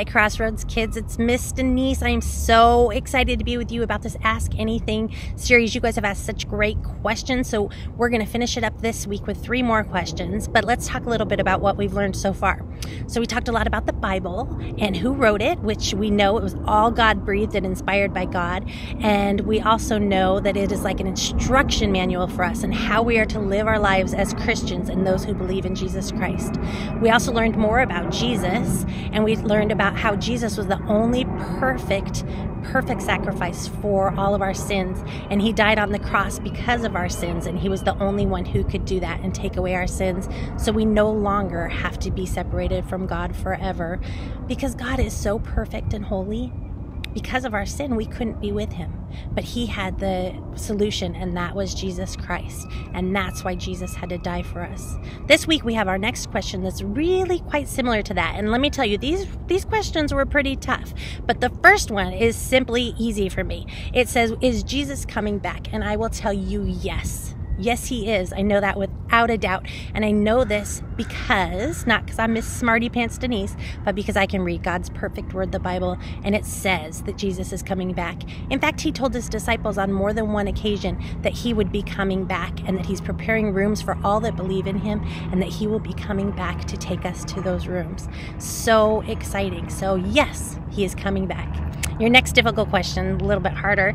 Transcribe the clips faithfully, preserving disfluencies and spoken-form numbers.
Hi, Crossroads kids. It's Miss Denise. I am so excited to be with you about this Ask Anything series. You guys have asked such great questions, so we're going to finish it up this week with three more questions. But let's talk a little bit about what we've learned so far. So we talked a lot about the Bible and who wrote it, which we know it was all God-breathed and inspired by God. And we also know that it is like an instruction manual for us and how we are to live our lives as Christians and those who believe in Jesus Christ. We also learned more about Jesus, and we learned about how Jesus was the only perfect, perfect sacrifice for all of our sins. And he died on the cross because of our sins, and he was the only one who could do that and take away our sins. So we no longer have to be separated from God forever, because God is so perfect and holy. Because of our sin, we couldn't be with him. But he had the solution, and that was Jesus Christ. And that's why Jesus had to die for us. This week, we have our next question that's really quite similar to that. And let me tell you, these, these questions were pretty tough. But the first one is simply easy for me. It says, is Jesus coming back? And I will tell you, yes. Yes, he is. I know that without a doubt. And I know this because, not because I'm Miss Smarty Pants Denise, but because I can read God's perfect word, the Bible, and it says that Jesus is coming back. In fact, he told his disciples on more than one occasion that he would be coming back and that he's preparing rooms for all that believe in him and that he will be coming back to take us to those rooms. So exciting. So yes, he is coming back. Your next difficult question, a little bit harder,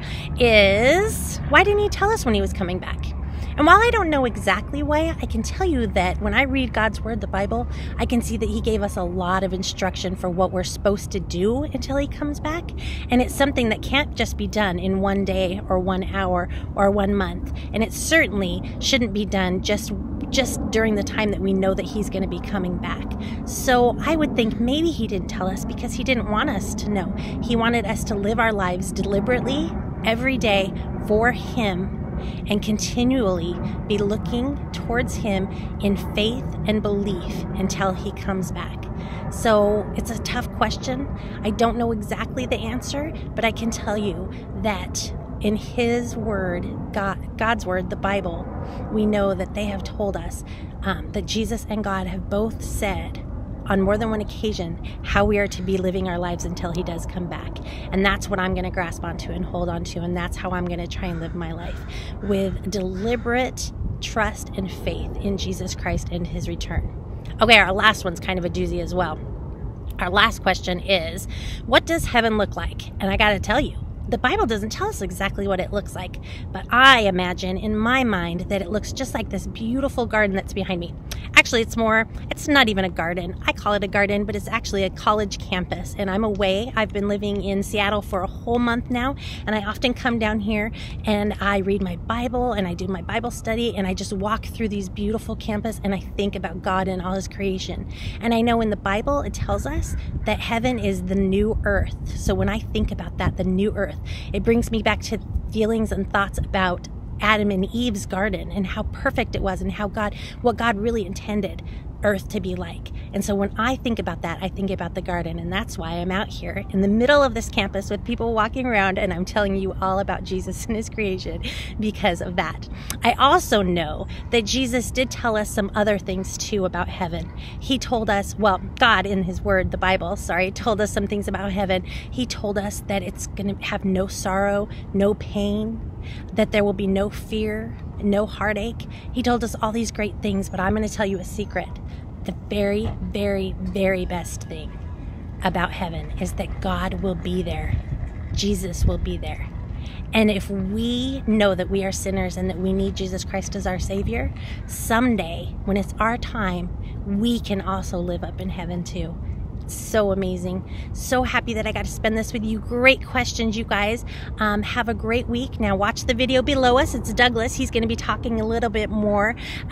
is why didn't he tell us when he was coming back? And while I don't know exactly why, I can tell you that when I read God's word, the Bible, I can see that he gave us a lot of instruction for what we're supposed to do until he comes back. And it's something that can't just be done in one day or one hour or one month. And it certainly shouldn't be done just just during the time that we know that he's going to be coming back. So I would think maybe he didn't tell us because he didn't want us to know. He wanted us to live our lives deliberately every day for him, and continually be looking towards him in faith and belief until he comes back. So it's a tough question. I don't know exactly the answer, but I can tell you that in his word, God, God's word, the Bible, we know that they have told us um, that Jesus and God have both said on more than one occasion how we are to be living our lives until he does come back. And that's what I'm going to grasp onto and hold on to, and that's how I'm going to try and live my life, with deliberate trust and faith in Jesus Christ and his return. Okay, our last one's kind of a doozy as well. Our last question is, what does heaven look like? And I got to tell you, the Bible doesn't tell us exactly what it looks like, but I imagine in my mind that it looks just like this beautiful garden that's behind me. Actually, it's more, it's not even a garden. I call it a garden, but it's actually a college campus, and I'm away. I've been living in Seattle for a whole month now, and I often come down here and I read my Bible and I do my Bible study, and I just walk through these beautiful campus and I think about God and all his creation. And I know in the Bible it tells us that heaven is the new earth. So when I think about that, the new earth, it brings me back to feelings and thoughts about Adam and Eve's garden and how perfect it was and how God, what God really intended earth to be like. And so when I think about that, I think about the garden, and that's why I'm out here in the middle of this campus with people walking around, and I'm telling you all about Jesus and his creation because of that. I also know that Jesus did tell us some other things too about heaven. He told us, well, God in his word, the Bible, sorry, told us some things about heaven. He told us that it's going to have no sorrow, no pain, that there will be no fear, no heartache. He told us all these great things, but I'm going to tell you a secret. The very, very, very best thing about heaven is that God will be there. Jesus will be there. And if we know that we are sinners and that we need Jesus Christ as our Savior, someday, when it's our time, we can also live up in heaven too. So amazing. So happy that I got to spend this with you. Great questions, you guys. Um, have a great week. Now watch the video below us. It's Douglas. He's going to be talking a little bit more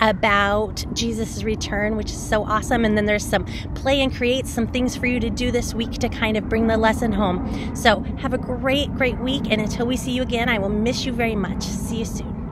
about Jesus' return, which is so awesome. And then there's some play and create, some things for you to do this week to kind of bring the lesson home. So have a great, great week. And until we see you again, I will miss you very much. See you soon.